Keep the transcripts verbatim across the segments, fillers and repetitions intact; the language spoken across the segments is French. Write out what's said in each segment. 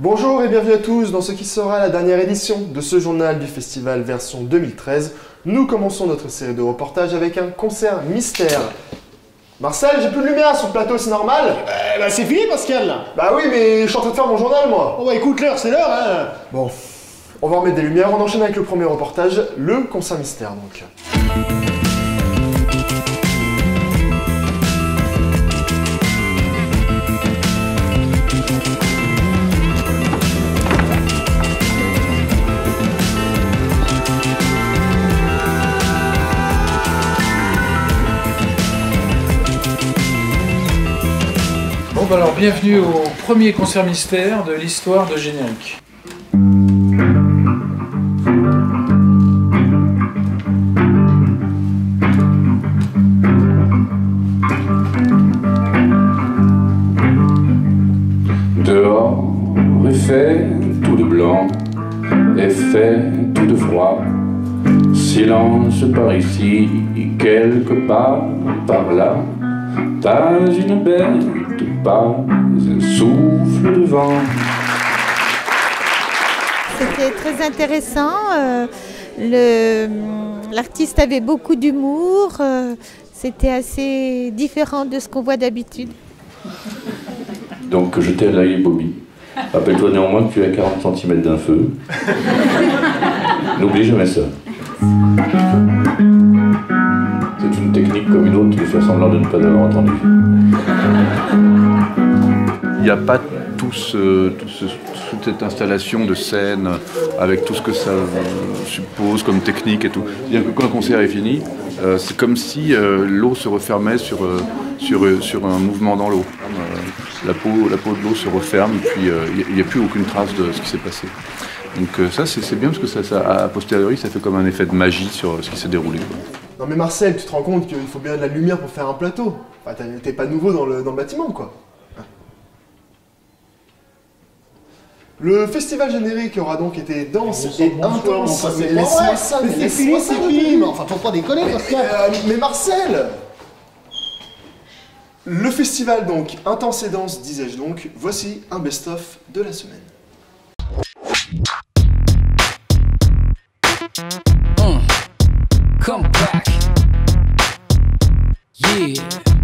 Bonjour et bienvenue à tous dans ce qui sera la dernière édition de ce journal du festival version deux mille treize. Nous commençons notre série de reportages avec un concert mystère. Marcel, j'ai plus de lumière sur le plateau, c'est normal? Euh, bah c'est fini Pascal là. Bah oui, mais je suis en train de faire mon journal moi. Bon bah écoute, l'heure c'est l'heure hein. Bon, on va remettre des lumières, on enchaîne avec le premier reportage, le concert mystère donc. Bon bah alors bienvenue au premier concert mystère de l'histoire de Générique. Dehors est fait tout de blanc, est fait tout de froid. Silence par ici, quelque part par là. Pas une bête, pas un souffle de vent. C'était très intéressant. Euh, le, l'artiste avait beaucoup d'humour. Euh, c'était assez différent de ce qu'on voit d'habitude. Donc je t'ai l'œil Bobby. Rappelle-toi néanmoins que tu es à quarante centimètres d'un feu. N'oublie jamais ça. C'est une technique comme une autre de faire semblant de ne pas l'avoir entendu. Il n'y a pas tout ce, tout ce, toute cette installation de scène avec tout ce que ça suppose comme technique et tout. C'est-à-dire que quand le concert est fini, euh, c'est comme si euh, l'eau se refermait sur, euh, sur, euh, sur un mouvement dans l'eau. Euh, la, peau, la peau de l'eau se referme et puis euh, il n'y a, a plus aucune trace de ce qui s'est passé. Donc euh, ça c'est bien parce que ça, ça, a posteriori ça fait comme un effet de magie sur ce qui s'est déroulé. Quoi. Non mais Marcel, tu te rends compte qu'il faut bien de la lumière pour faire un plateau. Enfin, t'es pas nouveau dans le, dans le bâtiment quoi. Le festival générique aura donc été dense et intense. Mais laisse-moi ça, mais c'est fini, c'est fini. Mais enfin, faut pas déconner Pascal. Euh, mais Marcel! Le festival donc, intense et dense, disais-je donc, voici un best-of de la semaine. Uh, come back. Yeah.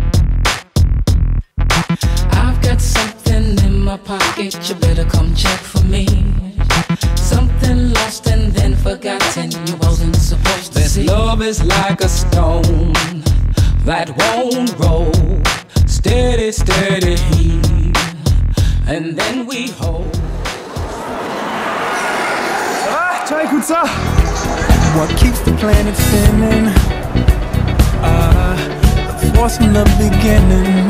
I've got something in my pocket, you better come check for me. Something lost and then forgotten, you wasn't supposed to this see. This love is like a stone that won't roll. Steady, steady, and then we hold. Ah, tiens, écoute ça! What keeps the planet spinning? Uh, the force from the beginning.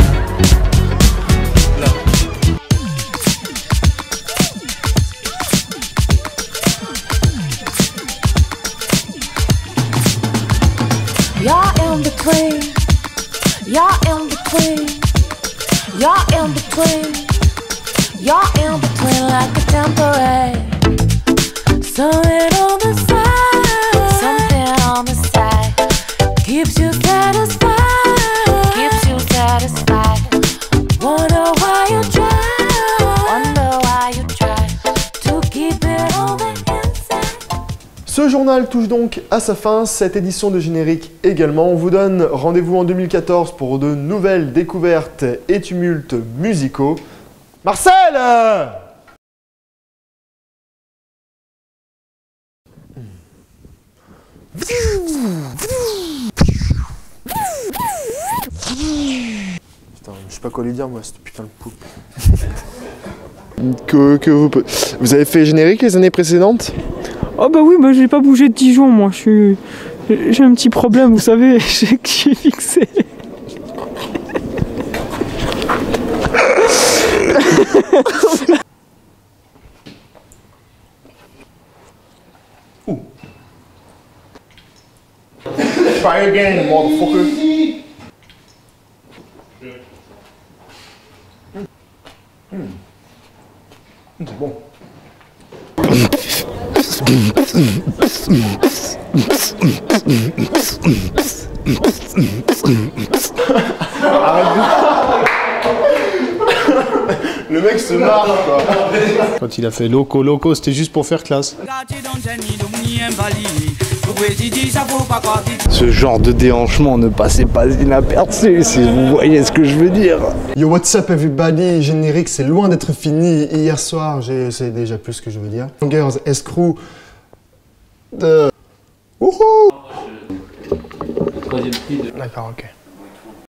You're in between. You're in between. You're in between. You're in between like a temporary. Something on the side. Something on the side keeps you satisfied. Keeps you satisfied. Wonder why you try. Wonder why you try to keep it on the inside. Ce journal touche donc à sa fin, cette édition de générique également. On vous donne rendez-vous en deux mille quatorze pour de nouvelles découvertes et tumultes musicaux. Marcel! Putain, je sais pas quoi lui dire moi, cette putain de poupe. que, que vous... vous avez fait générique les années précédentes? Oh bah oui, bah j'ai pas bougé de Dijon moi, je suis... J'ai un petit problème, vous savez, j'ai qui est fixé. Ouh. Try again, motherfucker. Mmh. Mmh. C'est bon. Le Le mec se marre, quoi. Quand il a fait loco, loco, c'était juste pour faire classe. Ce genre de déhanchement ne passait pas inaperçu, si vous voyez ce que je veux dire. Yo, what's up everybody? Générique, c'est loin d'être fini. Hier soir, c'est déjà plus ce que je veux dire. Girls, escrew de... Wouhou! Troisième prix de... D'accord, ok.